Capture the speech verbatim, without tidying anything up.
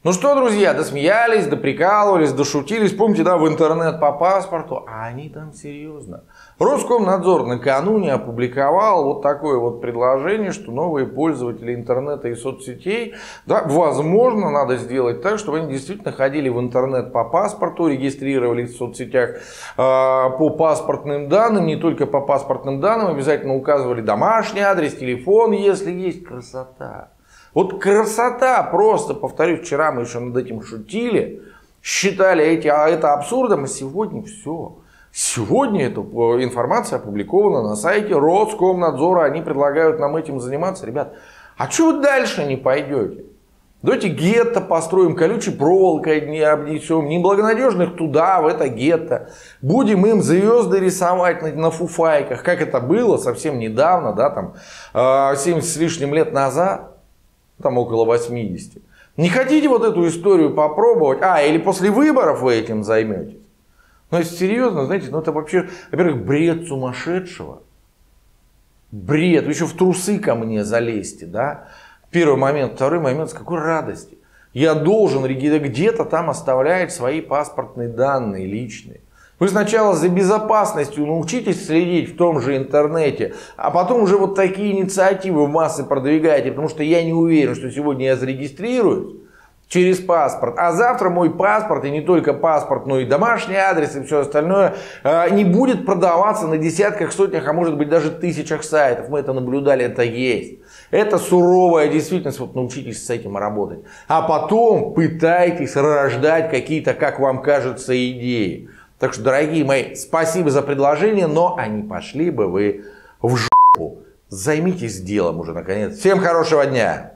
Ну что, друзья, досмеялись, доприкалывались, дошутились. Помните, да, в интернет по паспорту? А они там серьезно. Роскомнадзор накануне опубликовал вот такое вот предложение, что новые пользователи интернета и соцсетей, да, возможно, надо сделать так, чтобы они действительно ходили в интернет по паспорту, регистрировались в соцсетях э, по паспортным данным, не только по паспортным данным, обязательно указывали домашний адрес, телефон, если есть. Красота. Вот красота просто, повторюсь, вчера мы еще над этим шутили, считали эти, а это абсурдом, а сегодня все. Сегодня эта информация опубликована на сайте Роскомнадзора, они предлагают нам этим заниматься. Ребят, а что вы дальше не пойдете? Давайте гетто построим, колючей проволокой не обнесем, неблагонадежных туда, в это гетто. Будем им звезды рисовать на, на фуфайках, как это было совсем недавно, да, там, семьдесят с лишним лет назад. Там около восьмидесяти. Не хотите вот эту историю попробовать? А, или после выборов вы этим займетесь? Ну, если серьезно, знаете, ну это вообще, во-первых, бред сумасшедшего. Бред. Вы еще в трусы ко мне залезьте, да? Первый момент. Второй момент, с какой радости. Я должен где-то там оставлять свои паспортные данные личные. Вы сначала за безопасностью научитесь следить в том же интернете, а потом уже вот такие инициативы в массы продвигаете, потому что я не уверен, что сегодня я зарегистрируюсь через паспорт, а завтра мой паспорт, и не только паспорт, но и домашний адрес и все остальное, не будет продаваться на десятках, сотнях, а может быть даже тысячах сайтов. Мы это наблюдали, это есть. Это суровая действительность, вот научитесь с этим работать. А потом пытайтесь рождать какие-то, как вам кажется, идеи. Так что, дорогие мои, спасибо за предложение, но а не пошли бы вы в жопу. Займитесь делом уже наконец. Всем хорошего дня!